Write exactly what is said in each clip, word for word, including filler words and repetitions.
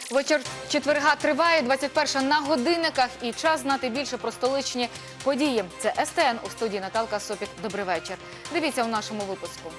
Вечір четверга триває, двадцять перша на годинниках, і час знати більше про столичні події. Це ес те ен, у студії Наталка Сопік. Добрий вечір. Дивіться у нашому випуску.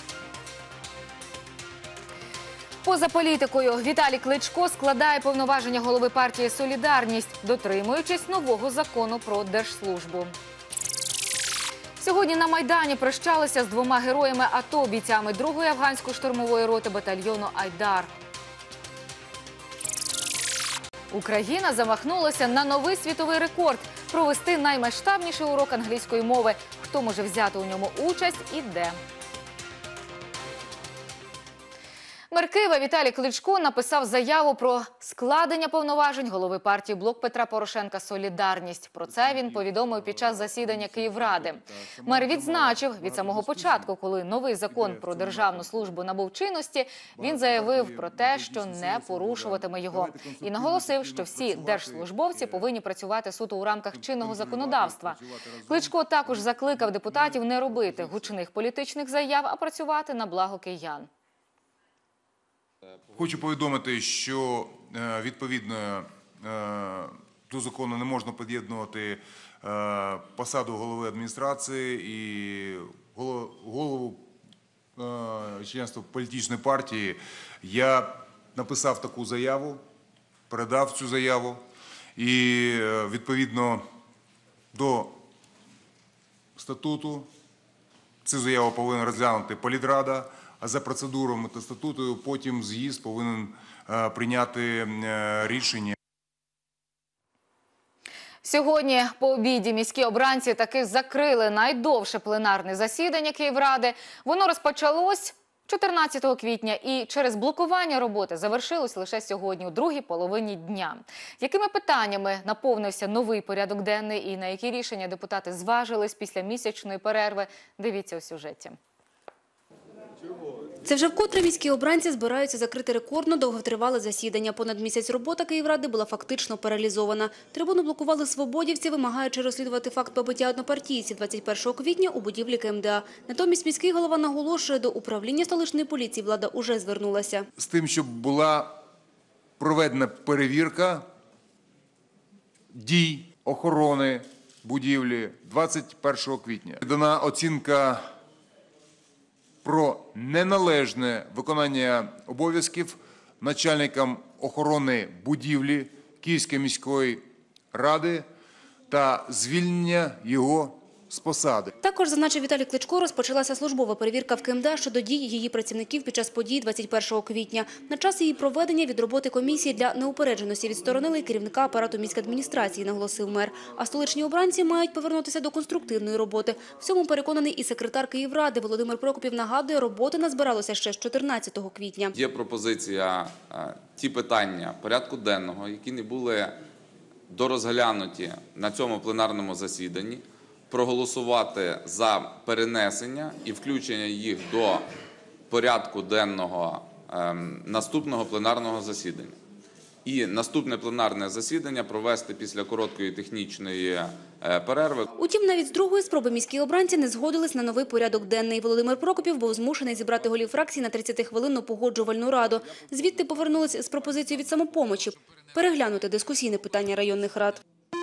Поза політикою Віталій Кличко складає повноваження голови партії «Солідарність», дотримуючись нового закону про держслужбу. Сьогодні на Майдані прощалися з двома героями АТО, бійцями другої афганської штурмової роти батальйону «Айдар». Україна замахнулася на новий світовий рекорд – провести наймасштабніший урок англійської мови. Хто може взяти у ньому участь і де? Мер Києва Віталій Кличко написав заяву про складення повноважень голови партії «Блок Петра Порошенка. Солідарність». Про це він повідомив під час засідання Київради. Мер відзначив, від самого початку, коли новий закон про державну службу набув чинності, він заявив про те, що не порушуватиме його. І наголосив, що всі держслужбовці повинні працювати суто у рамках чинного законодавства. Кличко також закликав депутатів не робити гучних політичних заяв, а працювати на благо киян. Хочу повідомити, що відповідно до закону не можна під'єднувати посаду голови адміністрації і голову членства політичної партії. Я написав таку заяву, передав цю заяву і відповідно до статуту цю заяву повинна розглянути політрада. А за процедурами та статутою потім з'їзд повинен прийняти рішення. Сьогодні по обіді міські обранці таки закрили найдовше пленарне засідання Київради. Воно розпочалось чотирнадцятого квітня і через блокування роботи завершилось лише сьогодні, у другій половині дня. Якими питаннями наповнився новий порядок денний і на які рішення депутати зважились після місячної перерви, дивіться у сюжеті. Це вже вкотре міські обранці збираються закрити рекордно довготривале засідання. Понад місяць робота Київради була фактично паралізована. Трибуну блокували свободівці, вимагаючи розслідувати факт побиття однопартійців двадцять першого квітня у будівлі ка ем де а. Натомість міський голова наголошує, до управління столичної поліції влада уже звернулася. З тим, щоб була проведена перевірка дій охорони будівлі двадцять першого квітня. Дана оцінка про неналежне виконання обов'язків начальникам охорони будівлі Київської міської ради та звільнення його з посади. Також, зазначив Віталій Кличко, розпочалася службова перевірка в ка ем де а щодо дій її працівників під час подій двадцять першого квітня. На час її проведення від роботи комісії для неупередженості відсторонили керівника апарату міськадміністрації, наголосив мер. А столичні обранці мають повернутися до конструктивної роботи. В цьому переконаний і секретар Київради Володимир Прокопів. Нагадує, роботи назбиралося ще з чотирнадцятого квітня. Є пропозиція ті питання порядку денного, які не були дорозглянуті на цьому пленарному засіданні, проголосувати за перенесення і включення їх до порядку денного ем, наступного пленарного засідання. І наступне пленарне засідання провести після короткої технічної е, перерви. Утім, навіть з другої спроби міські обранці не згодились на новий порядок денний. Володимир Прокопів був змушений зібрати голів фракцій на тридцятихвилинну погоджувальну раду. Звідти повернулись з пропозицією від «Самопомочі» переглянути дискусійне питання районних рад.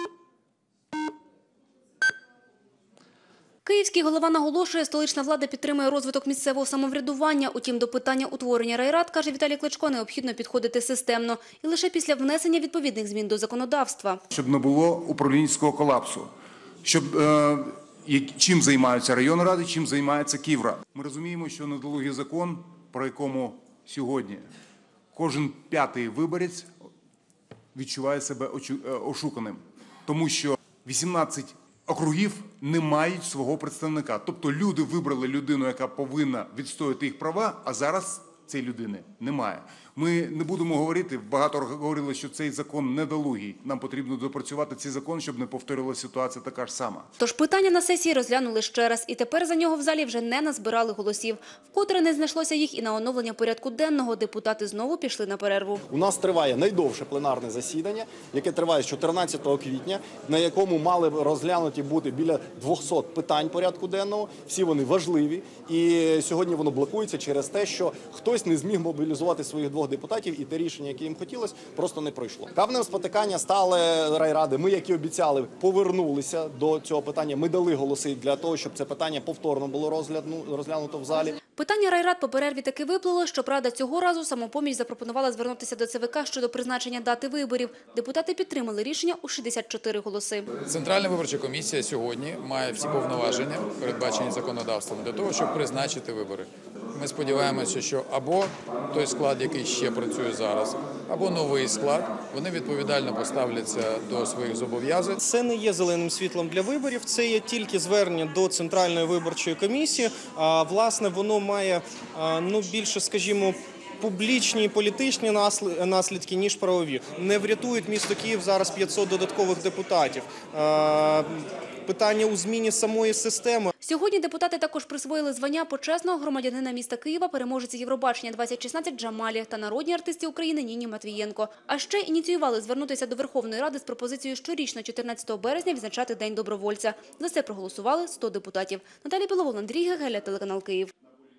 Київський голова наголошує, столична влада підтримує розвиток місцевого самоврядування. Утім, до питання утворення райрад, каже Віталій Кличко, необхідно підходити системно. І лише після внесення відповідних змін до законодавства. Щоб не було управлінського колапсу. Щоб, е, чим займаються районні ради, чим займається Київрада. Ми розуміємо, що недолугий закон, про якому сьогодні кожен п'ятий виборець відчуває себе ошуканим. Тому що вісімнадцять округів не мають свого представника. Тобто люди вибрали людину, яка повинна відстояти їх права, а зараз цієї людини немає. Ми не будемо говорити, багато говорили, що цей закон недолугий. Нам потрібно допрацювати цей закон, щоб не повторилася ситуація така ж сама. Тож питання на сесії розглянули ще раз. І тепер за нього в залі вже не назбирали голосів. Вкотре не знайшлося їх і на оновлення порядку денного. Депутати знову пішли на перерву. У нас триває найдовше пленарне засідання, яке триває з чотирнадцятого квітня, на якому мали б розглянуті бути біля двохсот питань порядку денного. Всі вони важливі. І сьогодні воно блокується через те, що хтось не зміг мобілізувати своїх двох вимог депутатів і те рішення, яке їм хотілося, просто не пройшло. Каменем спотикання стали райради. Ми, як і обіцяли, повернулися до цього питання. Ми дали голоси для того, щоб це питання повторно було розглянуто в залі. Питання райрад по перерві таки виплило. Щоправда, цього разу «Самопоміч» запропонувала звернутися до ЦВК щодо призначення дати виборів. Депутати підтримали рішення у шістдесят чотири голоси. Центральна виборча комісія сьогодні має всі повноваження, передбачені законодавством, для того, щоб призначити вибори. Ми сподіваємося, що або той склад, який ще працює зараз, або новий склад, вони відповідально поставляться до своїх зобов'язань. Це не є зеленим світлом для виборів, це є тільки звернення до Центральної виборчої комісії. А, власне, воно має, ну, більше, скажімо, публічні і політичні наслідки, ніж правові. Не врятують місто Київ зараз п'ятсот додаткових депутатів. Питання у зміні самої системи. Сьогодні депутати також присвоїли звання почесного громадянина міста Києва, переможеці Євробачення двадцять шістнадцять Джамалі та народній артистці України Ніні Матвієнко. А ще ініціювали звернутися до Верховної Ради з пропозицією щорічно чотирнадцятого березня відзначати День добровольця. За це проголосували сто депутатів. Наталія Біловол, Андрій Гегеля, телеканал Київ.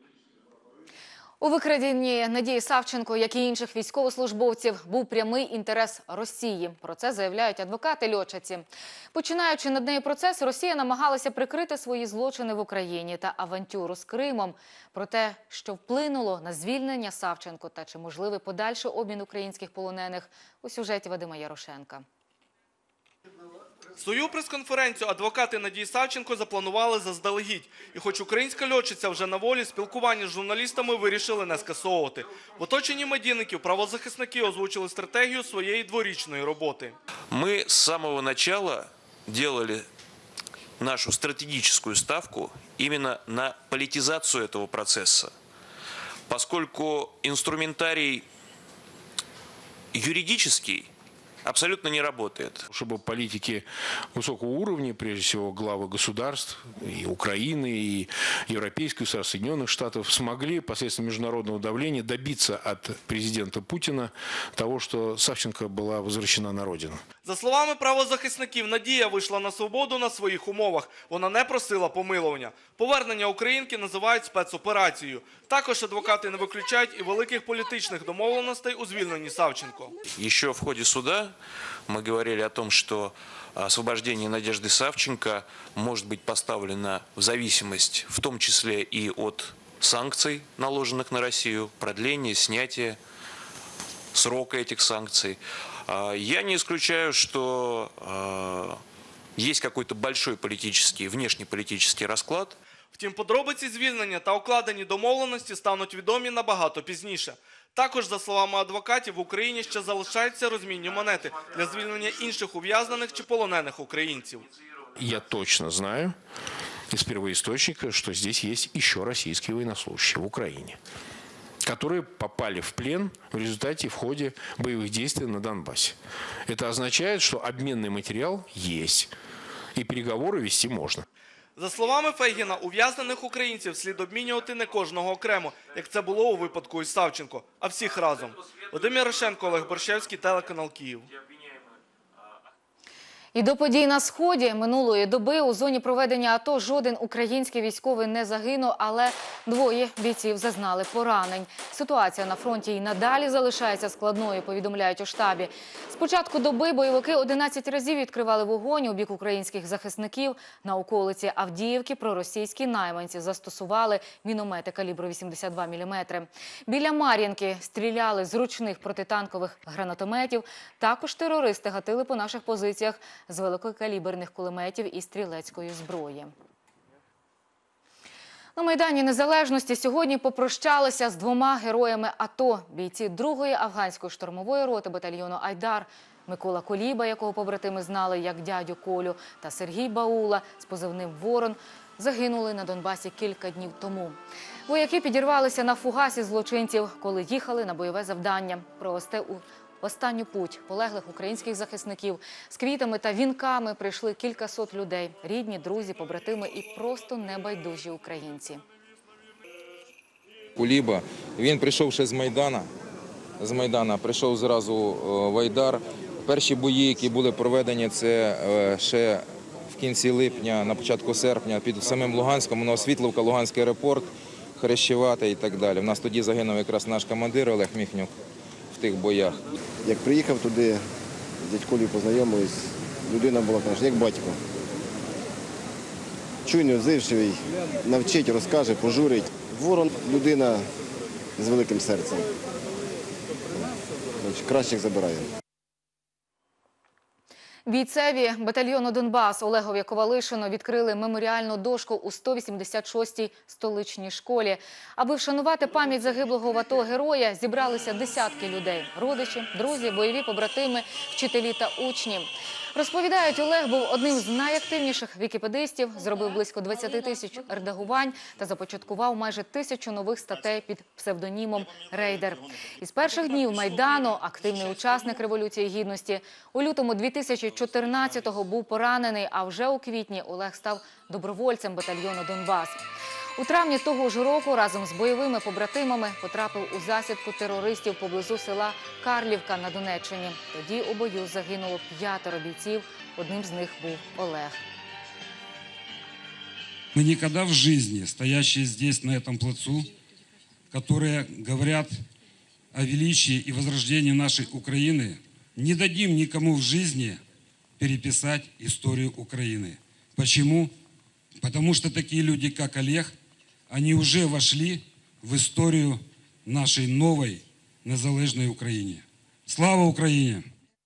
У викраденні Надії Савченко, як і інших військовослужбовців, був прямий інтерес Росії. Про це заявляють адвокати льотчиці. Починаючи над нею процес, Росія намагалася прикрити свої злочини в Україні та авантюру з Кримом. Про те, що вплинуло на звільнення Савченко та чи можливий подальший обмін українських полонених, у сюжеті Вадима Ярошенка. Свою прес-конференцію адвокати Надії Савченко запланували заздалегідь. І хоч українська льотчиця вже на волі, спілкування з журналістами вирішили не скасовувати. В оточенні медійників правозахисники озвучили стратегію своєї дворічної роботи. Ми з самого начала делали нашу стратегическую ставку именно на политизацию этого процесса, поскольку инструментарий юридический абсолютно не работает. Чтобы политики высокого уровня, прежде всего главы государств, и Украины, и Европейских Союзов, Соединенных Штатов, смогли посредством международного давления добиться от президента Путина того, что Савченко была возвращена на родину. За словами правозахисників, Надія вийшла на свободу на своїх умовах. Вона не просила помилування. Повернення українки називають спецоперацією. Також адвокати не виключають і великих політичних домовленостей у звільненні Савченко. Еще в ходе суда мы говорили о том, что освобождение Надежды Савченко может быть поставлено в зависимость, в том числе и от санкций, наложенных на Россию, продления, снятия срока этих санкций. Я не исключаю, что есть какой-то большой политический, внешнеполитический расклад. Втім, подробиці звільнення та укладені домовленості стануть відомі набагато пізніше. Також, за словами адвокатів, в Україні ще залишаються розмінні монети для звільнення інших ув'язнених чи полонених українців. Я точно знаю из первоисточника, что здесь есть еще российские военнослужащие в Украине, которые попали в плен в результате в ходе боевых действий на Донбассе. Это означает, что обменный материал есть, и переговоры вести можно. За словами Фейгіна, ув'язнених українців слід обмінювати не кожного окремо, як це було у випадку із Савченко, а всіх разом. Вадим Ярошенко, Олег Борщевський, телеканал Київ. І до подій на Сході минулої доби у зоні проведення АТО жоден український військовий не загинув, але двоє бійців зазнали поранень. Ситуація на фронті і надалі залишається складною, повідомляють у штабі. З початку доби бойовики одинадцять разів відкривали вогонь у бік українських захисників. На околиці Авдіївки проросійські найманці застосували міномети калібру вісімдесят два міліметри. Біля Мар'їнки стріляли з ручних протитанкових гранатометів. Також терористи гатили по наших позиціях з великокаліберних кулеметів і стрілецької зброї. На Майдані Незалежності сьогодні попрощалися з двома героями АТО. Бійці другої афганської штурмової роти батальйону «Айдар» Микола Коліба, якого побратими знали як дядю Колю, та Сергій Баула з позивним «Ворон» загинули на Донбасі кілька днів тому. Вояки підірвалися на фугасі злочинців, коли їхали на бойове завдання провести у останню путь полеглих українських захисників. З квітами та вінками прийшли кількасот людей – рідні, друзі, побратими і просто небайдужі українці. Куліба, він прийшов ще з Майдана, з Майдана прийшов зразу в Айдар. Перші бої, які були проведені, це ще в кінці липня, на початку серпня, під самим Луганськом, Новосвітловка, Луганський аеропорт, Хрещеватий і так далі. У нас тоді загинув якраз наш командир Олег Міхнюк. тих боях. Як приїхав туди, з дядькою познайомились, людина була, конечно, як батько. Чуйний, взивший, навчить, розкаже, пожурить. Ворон – людина з великим серцем. Значить, кращих забирає. Бійцеві батальйону «Донбас» Олегові Ковалишину відкрили меморіальну дошку у сто вісімдесят шостій столичній школі. Аби вшанувати пам'ять загиблого в АТО героя, зібралися десятки людей – родичі, друзі, бойові побратими, вчителі та учні. Розповідають, Олег був одним з найактивніших вікіпедистів, зробив близько двадцяти тисяч редагувань та започаткував майже тисячу нових статей під псевдонімом «Рейдер». Із перших днів Майдану активний учасник Революції Гідності. У лютому дві тисячі чотирнадцятого був поранений, а вже у квітні Олег став добровольцем батальйону «Донбас». У травні того ж року разом з бойовими побратимами потрапив у засідку терористів поблизу села Карлівка на Донеччині. Тоді у бою загинуло п'ятеро бійців, одним з них був Олег. Мы никогда в жизни, стоящие здесь, на этом плацу, которые говорят о величии и возрождении нашей Украины, не дадим никому в жизни переписать историю Украины. Почему? Потому что такие люди, как Олег, они уже вошли в историю нашей новой незалежной України. Слава Україні!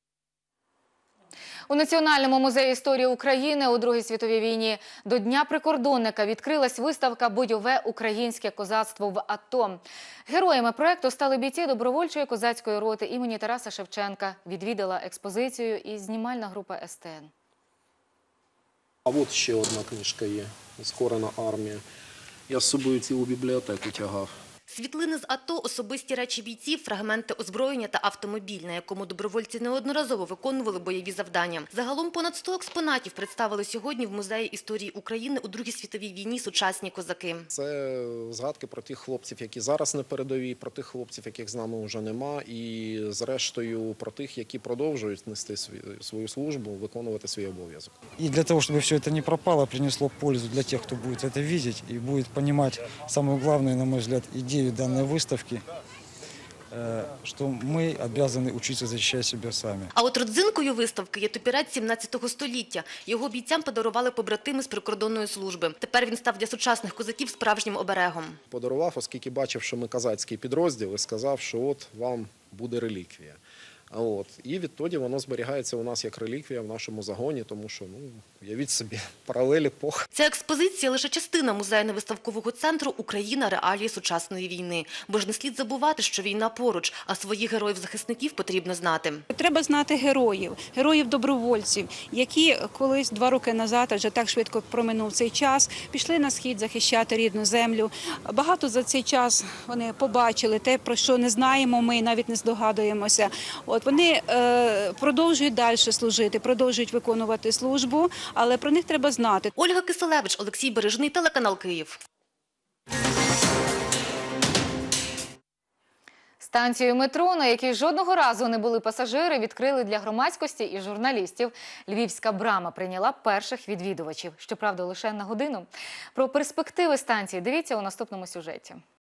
У Національному музеї історії України у Другій світовій війні до Дня прикордонника відкрилась виставка «Бойове українське козацтво в АТО». Героями проєкту стали бійці добровольчої козацької роти імені Тараса Шевченка. Відвідала експозицію і знімальна група ес те ен. А от ще одна книжка є «Скорена армія». Я з собою цілу бібліотеку тягав. Світлини з АТО, особисті речі бійців, фрагменти озброєння та автомобіль, на якому добровольці неодноразово виконували бойові завдання. Загалом понад сто експонатів представили сьогодні в Музеї історії України у Другій світовій війні сучасні козаки. Це згадки про тих хлопців, які зараз на передовій, про тих хлопців, яких з нами вже нема, і зрештою про тих, які продовжують нести свою службу, виконувати свій обов'язок. І для того, щоб все це не пропало, принесло пользу для тих, хто буде це бачити і буде розуміти саме головне, на мой взгляд, ідею данной выставки, что мы обязаны учиться защищать себя сами. А от родзинкою виставки є топірець сімнадцятого століття. Його бійцям подарували побратими з прикордонної служби. Тепер він став для сучасних козаків справжнім оберегом. Подарував, оскільки бачив, що ми козацький підрозділ, і сказав, що от вам буде реліквія. От. І відтоді воно зберігається у нас як реліквія в нашому загоні, тому що, ну, уявіть собі, паралель епох. Ця експозиція – лише частина музейно-виставкового центру «Україна. Реалії сучасної війни». Бо ж не слід забувати, що війна поруч, а своїх героїв-захисників потрібно знати. Треба знати героїв, героїв-добровольців, які колись два роки назад, адже так швидко проминув цей час, пішли на схід захищати рідну землю. Багато за цей час вони побачили те, про що не знаємо ми, навіть не здогадуємося. От вони е, продовжують далі служити, продовжують виконувати службу, але про них треба знати. Ольга Киселевич, Олексій Бережний, телеканал Київ. Станцію метро, на якій жодного разу не були пасажири, відкрили для громадськості і журналістів. Львівська брама прийняла перших відвідувачів. Щоправда, лише на годину. Про перспективи станції дивіться у наступному сюжеті.